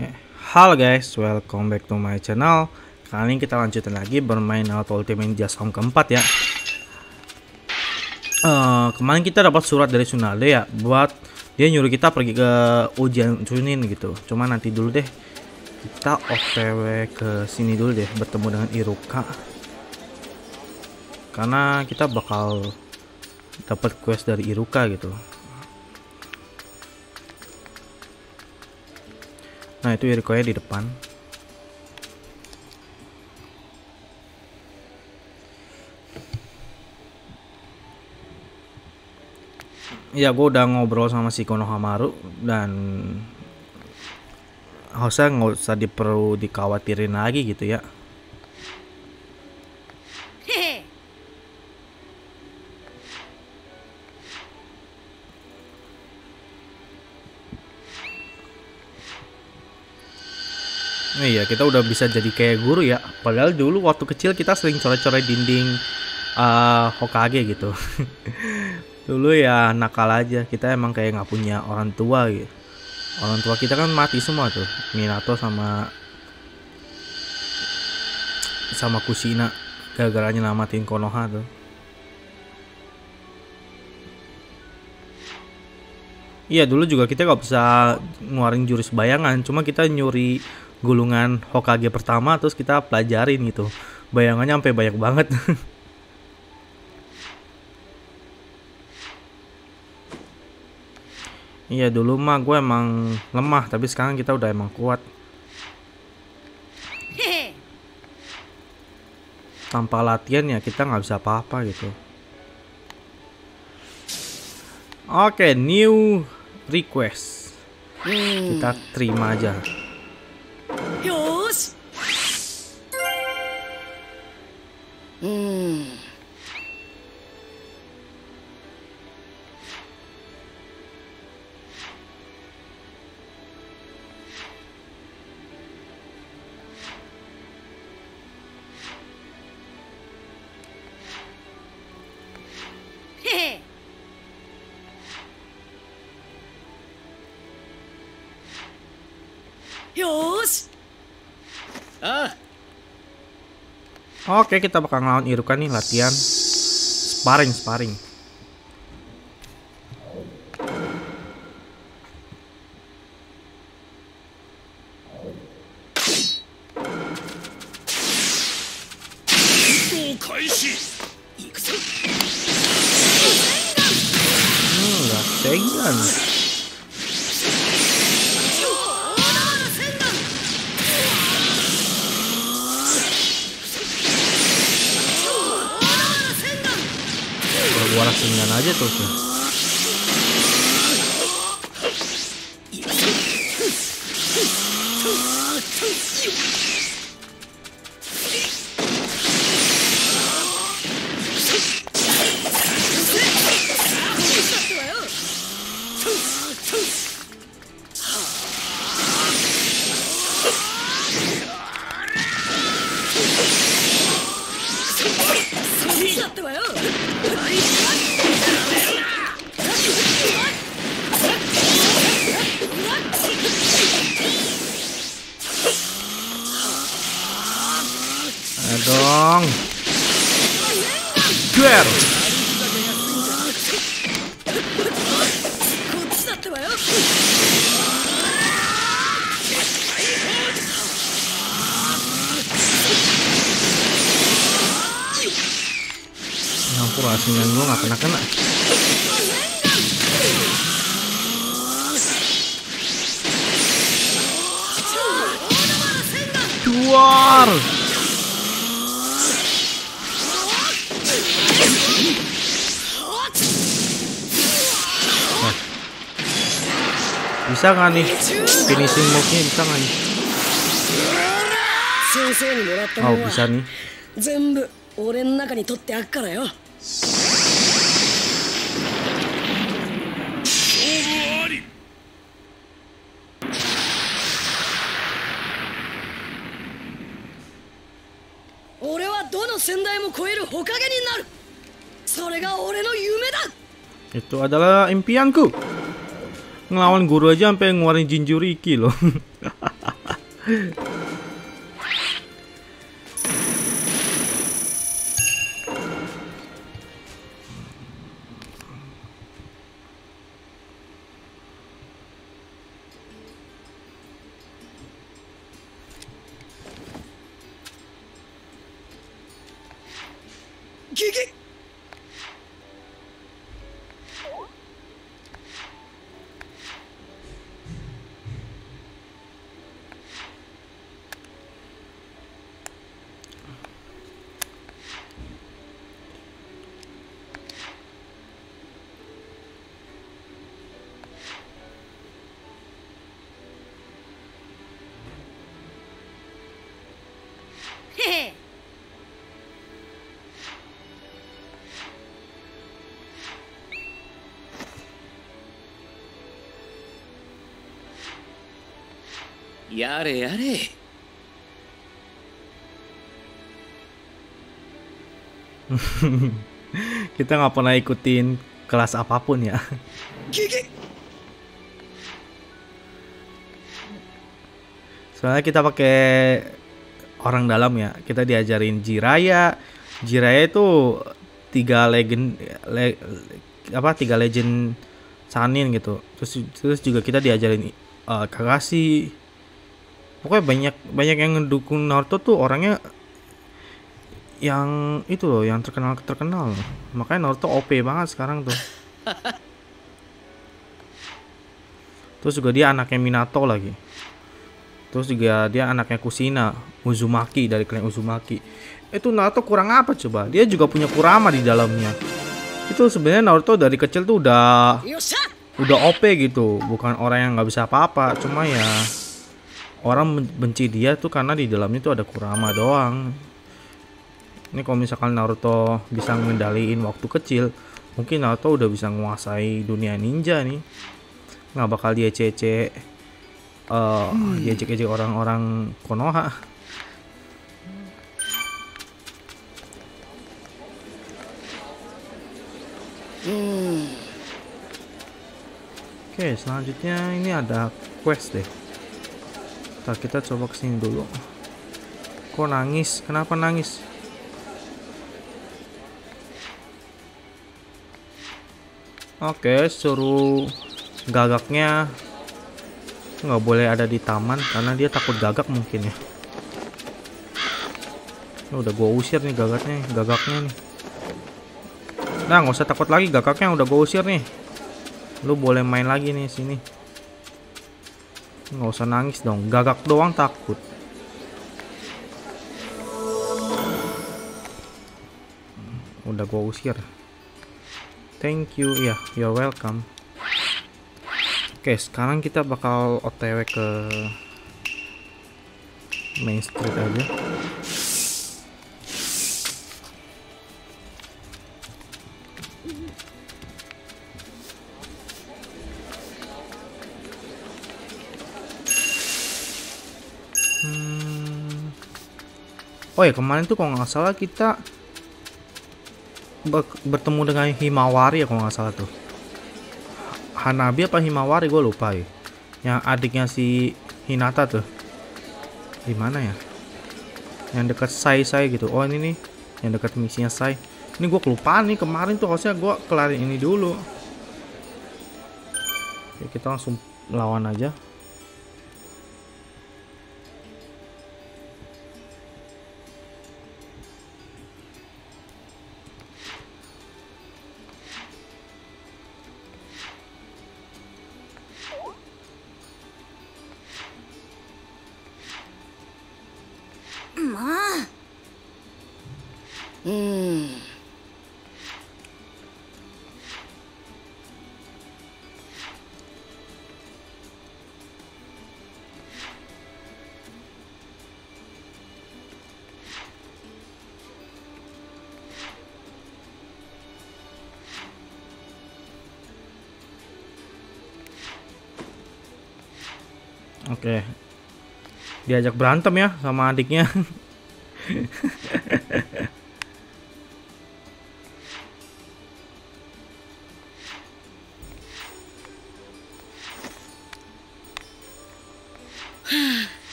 Oke, halo guys, welcome back to my channel. Kali ini kita lanjutin lagi bermain Naruto Ultimate Ninja Storm keempat ya. Kemarin kita dapat surat dari Tsunade ya, buat dia nyuruh kita pergi ke ujian Chunin gitu. Cuma nanti dulu deh, kita OTW ke sini dulu deh, bertemu dengan Iruka. Karena kita bakal dapat quest dari Iruka gitu. Nah itu Iruka di depan. Ya gue udah ngobrol sama si Konohamaru dan harusnya nggak usah perlu dikhawatirin lagi gitu ya. Iya, kita udah bisa jadi kayak guru ya. Padahal dulu waktu kecil kita sering coret-coret dinding Hokage gitu. Dulu ya nakal aja. Kita emang kayak nggak punya orang tua gitu. Orang tua kita kan mati semua tuh. Minato sama Kushina gara-gara nyelamatin Konoha tuh. Iya, dulu juga kita nggak bisa ngeluarin jurus bayangan. Cuma kita nyuri gulungan Hokage pertama terus kita pelajarin gitu. Bayangannya sampai banyak banget. Iya, dulu mah gue emang lemah, tapi sekarang kita udah emang kuat. Tanpa latihan ya kita nggak bisa apa-apa gitu. Oke, new request. Kita terima aja. Yosh. Yosh. Oke, kita bakal ngelawan Iruka nih, latihan sparring. Rasengan. Gua rasengan aja terus ya. Dong. Duel. Ngampur asingan gua nggak kena. Duar. Bisa nggak nih finishing move-nya, bisa nggak nih? Oh, bisa nih. Itu adalah impianku. Ngelawan guru aja sampai ngeluarin Jinchuriki loh. やれやれ。 Kita nggak pernah ikutin kelas apapun ya. Soalnya kita pakai orang dalam ya. Kita diajarin Jiraya. Jiraya itu tiga legend tiga legend Sanin gitu. Terus juga kita diajarin Kakashi. Pokoknya banyak yang ngedukung Naruto tuh orangnya yang itu loh, yang terkenal. Makanya Naruto OP banget sekarang tuh. Terus juga dia anaknya Minato lagi. Terus juga dia anaknya Kushina, Uzumaki, dari klan Uzumaki. Itu Naruto kurang apa coba? Dia juga punya Kurama di dalamnya. Itu sebenarnya Naruto dari kecil tuh udah OP gitu. Bukan orang yang nggak bisa apa-apa. Cuma ya orang benci dia tuh karena di dalamnya tuh ada Kurama doang. Ini kalau misalkan Naruto bisa ngendaliin waktu kecil, mungkin Naruto udah bisa menguasai dunia ninja nih. Nggak bakal dia diejek-ejek orang-orang Konoha. Oke, selanjutnya ini ada quest deh. Ntar kita coba kesini dulu. Kok nangis? Kenapa nangis? Oke, suruh gagaknya nggak boleh ada di taman karena dia takut gagak mungkin ya. Ini udah gue usir nih gagaknya nih. Nah, nggak usah takut lagi, gagaknya udah gue usir nih. Lu boleh main lagi nih sini. Nggak usah nangis dong, gagak doang takut. Udah gue usir. Thank you, ya, you're welcome. Oke, sekarang kita bakal OTW ke Main Street aja. Oh ya, kemarin tuh kalau nggak salah kita bertemu dengan Himawari ya kalau nggak salah tuh. Hanabi apa Himawari gue lupa ya. Yang adiknya si Hinata tuh. Di mana ya? Yang dekat Sai gitu. Oh ini nih, yang dekat misinya Sai. Ini gue kelupaan nih, kemarin tuh harusnya gue kelarin ini dulu. Oke, kita langsung lawan aja. Oke. Diajak berantem ya sama adiknya.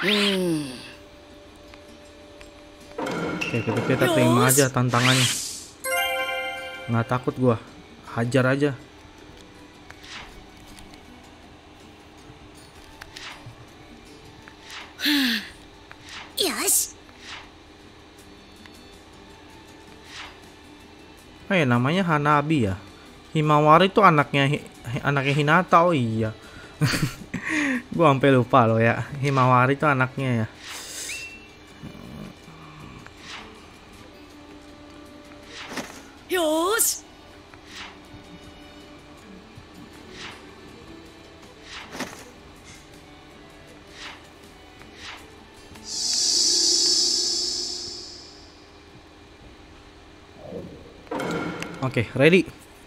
Oke, kita terima aja tantangannya. Nggak takut gua. Hajar aja. Namanya Hanabi ya. Himawari itu anaknya Hinata. Oh iya. Gua sampai lupa loh ya. Himawari itu anaknya ya. Yosh. Oke, ready.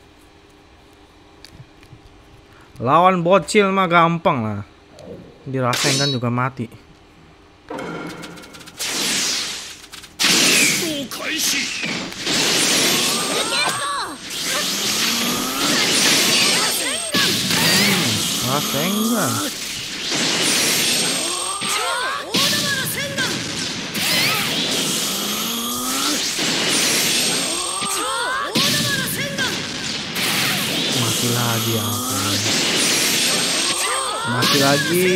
Lawan bocil mah gampang lah. Dirasain kan juga mati. Rasengan. Mati lagi ya ampun. Mati lagi.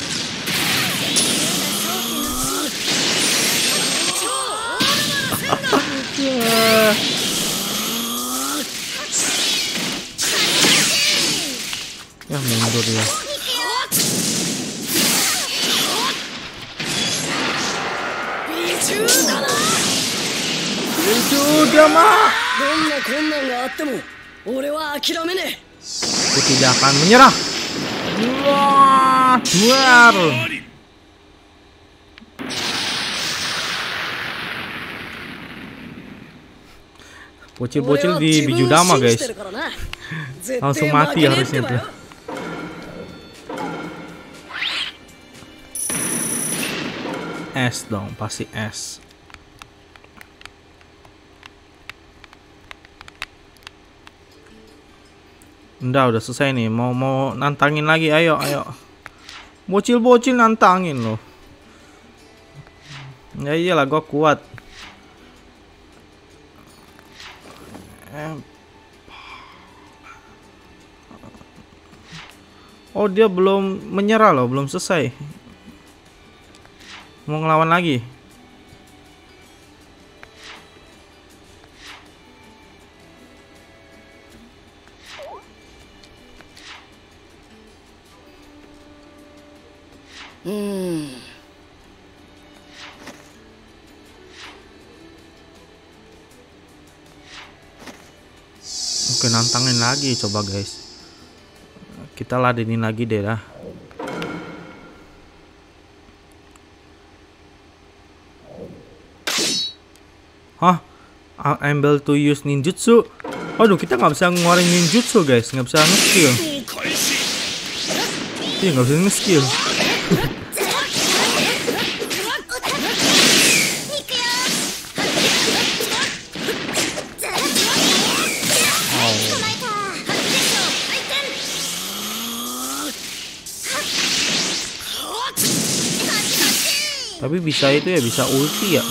Ya mundur ya. Itu dia mah. Aku tidak akan menyerah. Wah, duar. Bocil-bocil di Bijudama guys. Langsung mati harusnya tuh. S dong, pasti S. Udah selesai nih. Mau nantangin lagi, ayo. Bocil-bocil nantangin loh. Ya iyalah, gua kuat. Oh, dia belum menyerah loh, belum selesai. Mau ngelawan lagi. Oke, nantangin lagi coba guys. Kita ladenin lagi deh dah. Hah? I'm able to use ninjutsu. Aduh, kita nggak bisa ngeluarin ninjutsu guys, nggak bisa nge-skill. Iya, nggak bisa nge-skill. Tapi bisa itu ya, bisa ulti ya.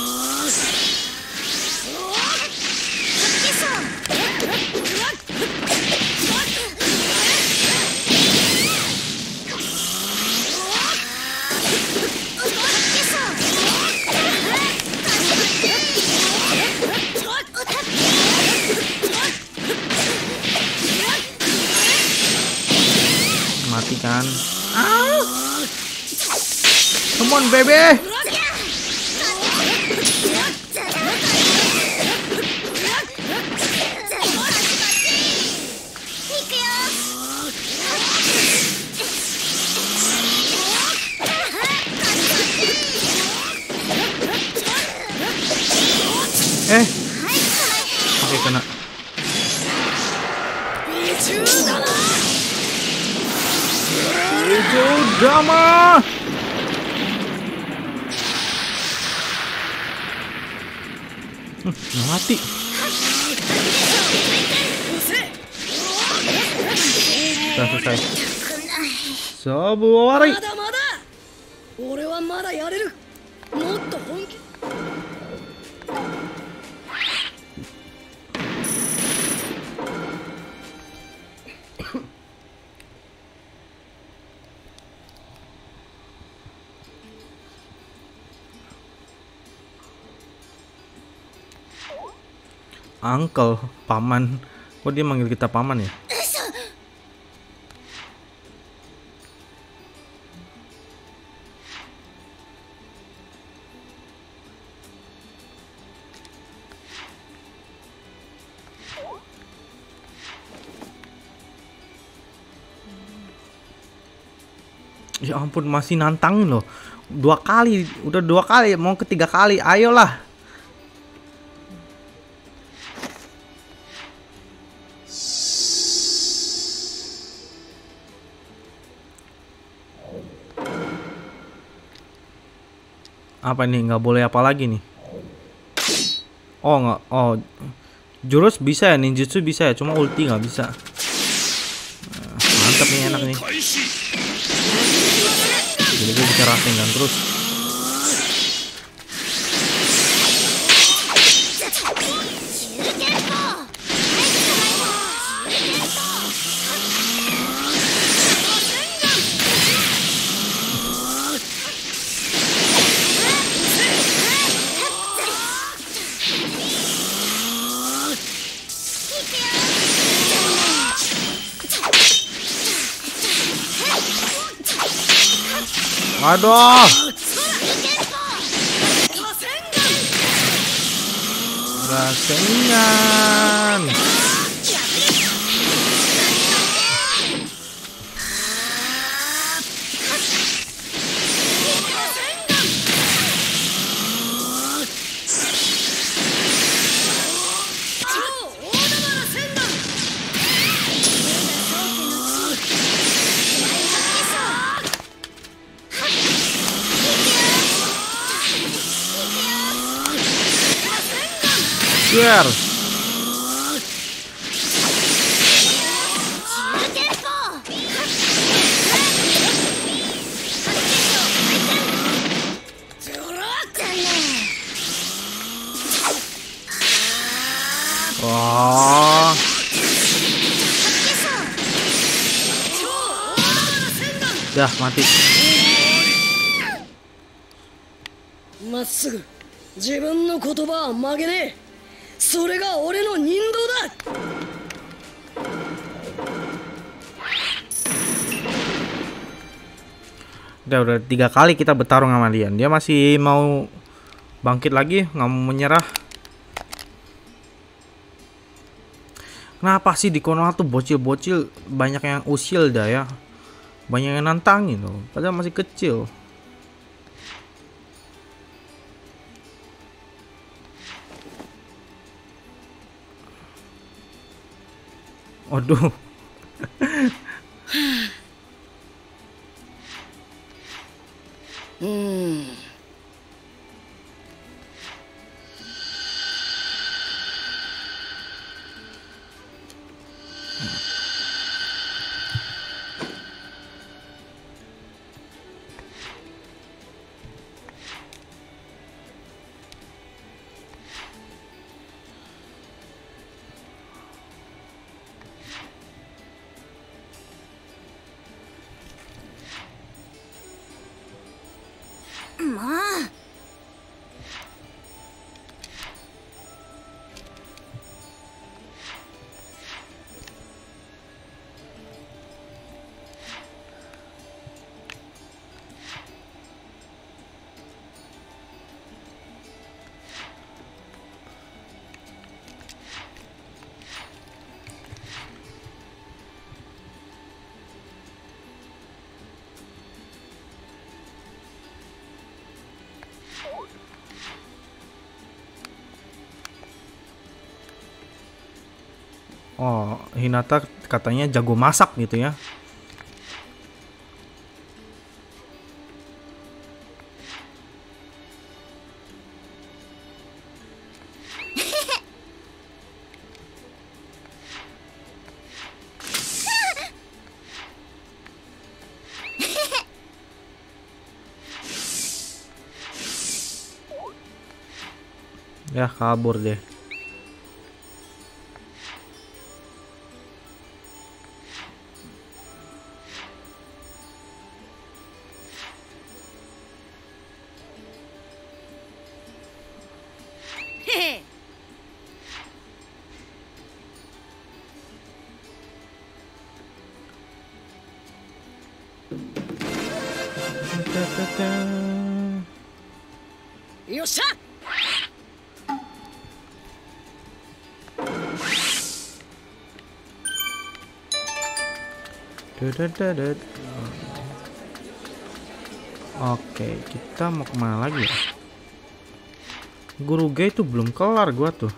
Mati kan? Come on baby. Oke, kena. Bijudama. Mati. Sudah selesai. Sabuwari. 俺はまだやれる。もっと本気。 Uncle, paman. Kok dia manggil kita paman ya? Ya ampun, masih nantangin loh. 2 kali, udah 2 kali, mau ketiga kali. Ayolah. Apa nih? Nggak boleh apa lagi nih? Oh nggak. Oh, jurus bisa ya, ninjutsu bisa ya, cuma ulti nggak bisa. Mantap nih, enak nih. Jadi gue bisa rasain terus. Aduh. Rasengan. Biar. Wah. Dah mati. まっすぐ自分の言葉は曲げねえ。それが俺の人道だ。 Udah 3 kali kita bertarung sama dia. Dia masih mau bangkit lagi, nggak mau menyerah. Kenapa sih di Konoha tuh bocil-bocil banyak yang usil dah ya, banyak yang nantangin loh, padahal masih kecil. Waduh. Oh, Hinata katanya jago masak gitu ya. Ya kabur deh. Hehe. Yoっしゃ Dadadadad. Oke, kita mau kemana lagi ya? Guru G itu belum kelar gua tuh.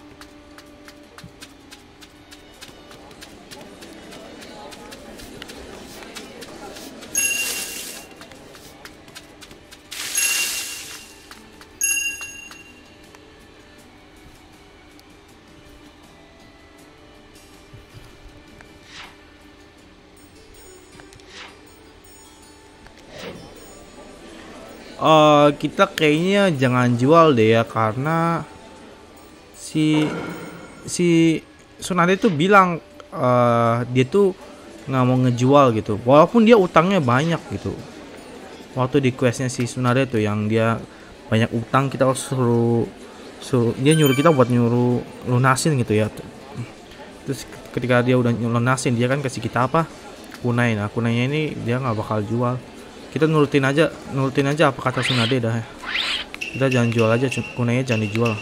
Kita kayaknya jangan jual deh ya, karena si Tsunade tuh bilang dia tuh nggak mau ngejual gitu, walaupun dia utangnya banyak gitu. Waktu di questnya si Tsunade tuh yang dia banyak utang, kita harus suruh dia nyuruh kita buat nyuruh lunasin gitu ya. Terus ketika dia udah lunasin, dia kan kasih kita apa, kunai. Nah kunainya ini dia nggak bakal jual. Kita nurutin aja apa kata Tsunade dah ya. Kita jangan jual aja, kunainya jangan dijual.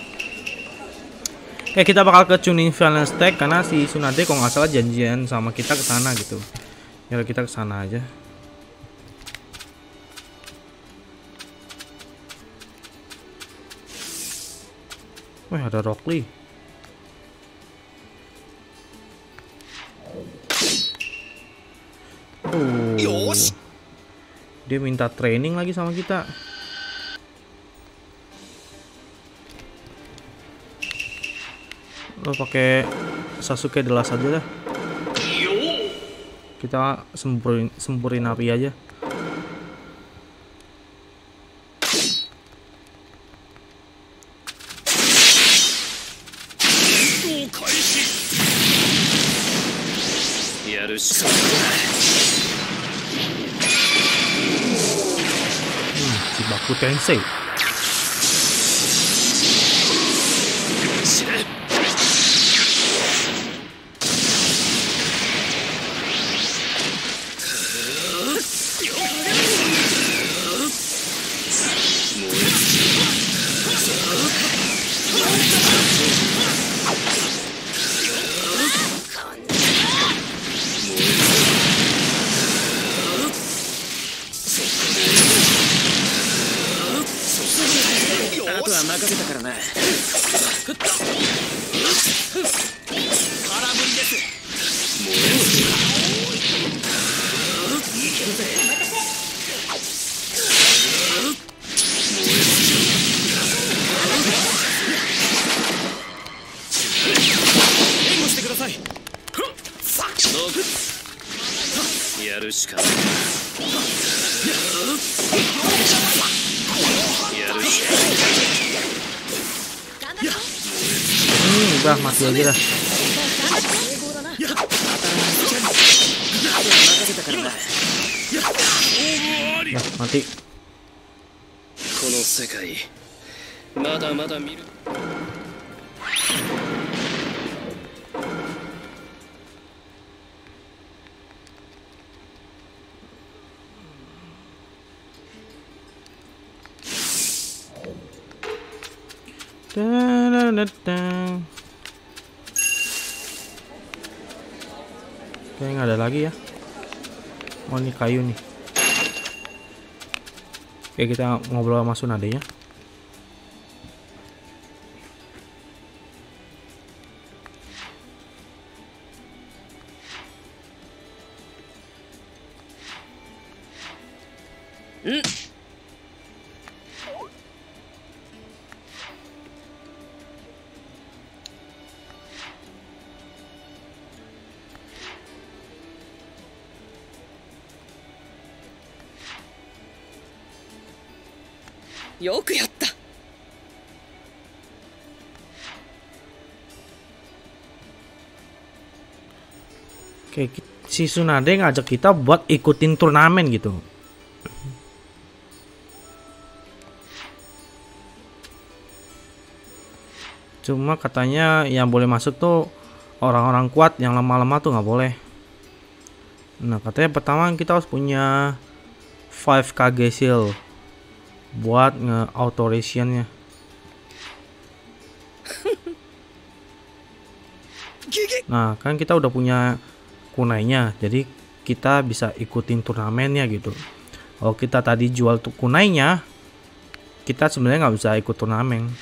Kita bakal ke Chunin Village Tech karena si Tsunade kalau nggak salah janjian sama kita ke sana gitu. Ya kita ke sana aja. Wah, ada Rock Lee. Dia minta training lagi sama kita. Lo pakai Sasuke The Last aja dah. Kita sempurin api aja. Chibaku Tensei. Udah mati aja dah. Nah, mati. Kayaknya nggak ada lagi ya. Oh ini kayu nih. Oke, kita ngobrol sama Tsunade nya. よくやった Kayak si Tsunade ngajak kita buat ikutin turnamen gitu. Cuma katanya yang boleh masuk tuh orang-orang kuat, yang lemah-lemah tuh nggak boleh. Nah katanya pertama kita harus punya 5 KG seal buat nge-autorationnya. Nah kan kita udah punya kunainya, jadi kita bisa ikutin turnamennya gitu. Kalau kita tadi jual tuh kunainya, kita sebenarnya nggak bisa ikut turnamen.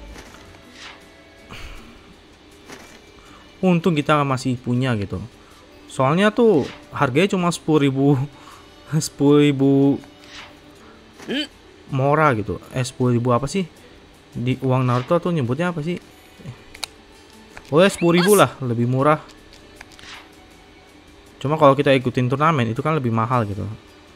Untung kita masih punya gitu. Soalnya tuh harganya cuma 10.000 10.000 mora gitu. 10.000 apa sih? Di uang Naruto tuh nyebutnya apa sih? Oh ya 10.000 lah, lebih murah. Cuma kalau kita ikutin turnamen itu kan lebih mahal gitu.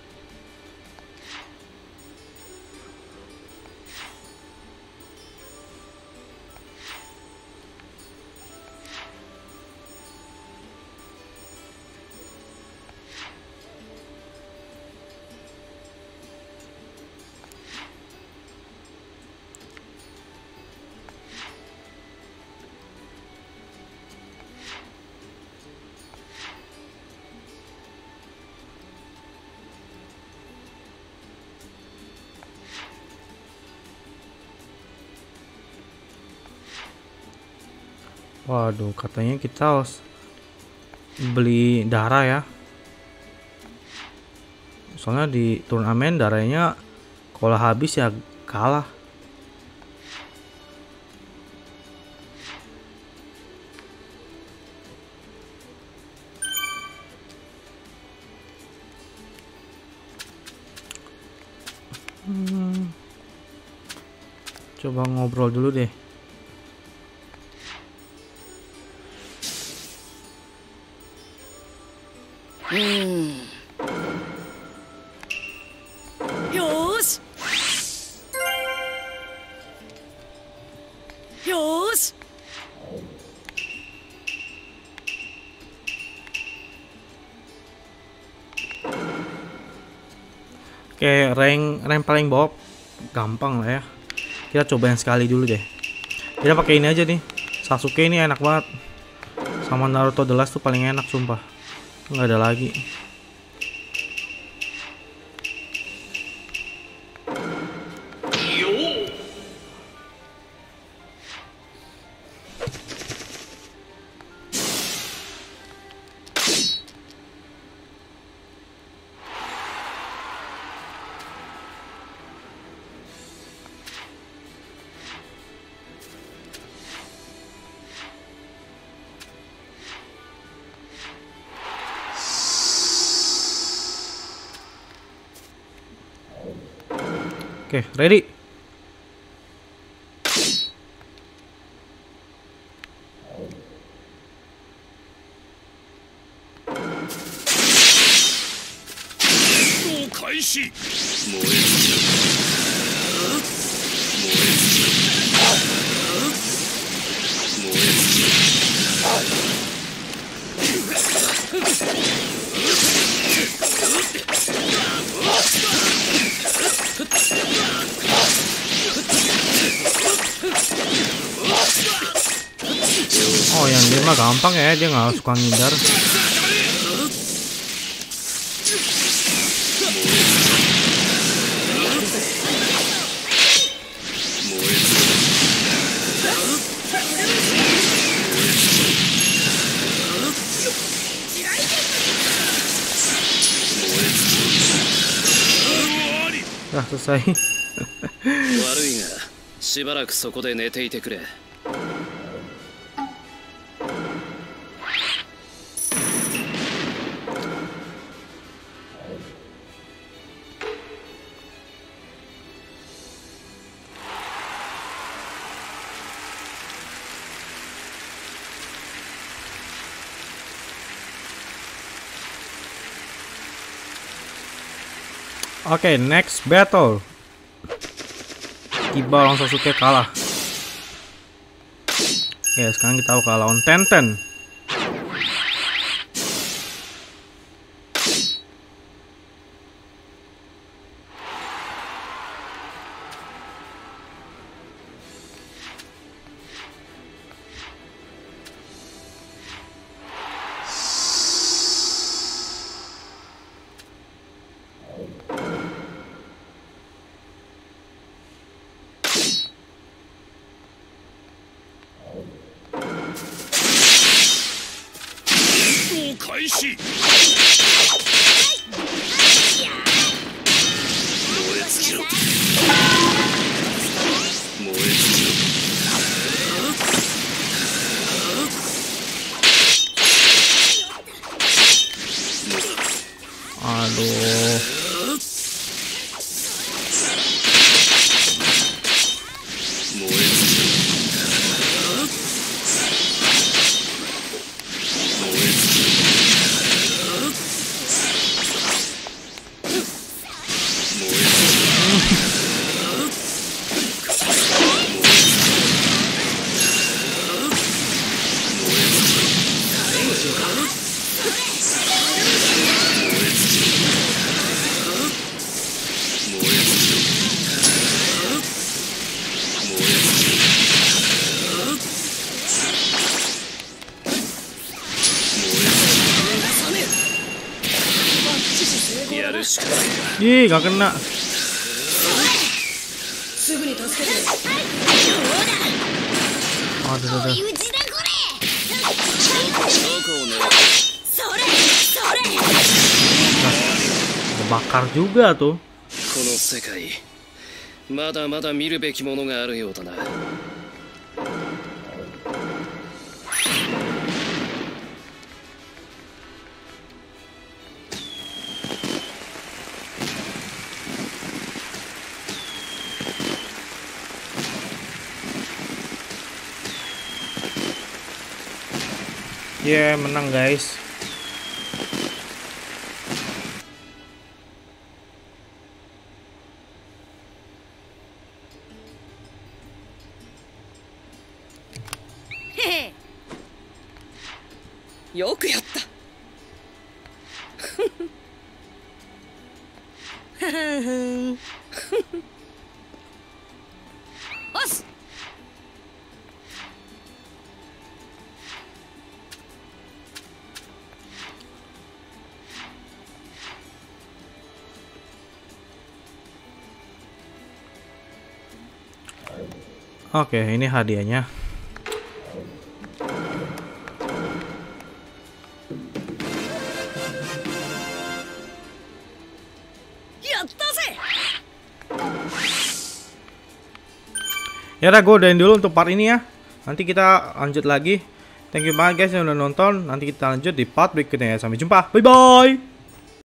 Waduh, katanya kita harus beli darah ya. Soalnya di turnamen darahnya kalau habis ya kalah. Coba ngobrol dulu deh. Yosh. Yosh. Oke, rank paling bawah gampang lah ya. Kita cobain sekali dulu deh. Kita pakai ini aja nih. Sasuke ini enak banget. Sama Naruto The Last tuh paling enak sumpah. Nggak ada lagi. Oke, ready. Oh, yang dia mah gampang ya, dia nggak suka ngindar. Nah, selesai. 悪いがしばらくそこで寝ていてくれ。 Oke, next battle. Kiba lawan Sasuke kalah. Oke, sekarang kita bakal lawan Tenten. 開始。 燃え尽きろ。燃え尽きろ。 Aduh. Ih, gak kena. すぐに助けて。 Aduh, aduh. どこを狙う。 Bakar juga tuh. この世界まだまだ見るべきものがあるようだな。 Yeah, menang guys. Hehe. よくやった。ふふふん。よし。 Oke, ini hadiahnya. Ya udah, gue udahin dulu untuk part ini ya. Nanti kita lanjut lagi. Thank you banget guys yang udah nonton. Nanti kita lanjut di part berikutnya ya. Sampai jumpa. Bye bye.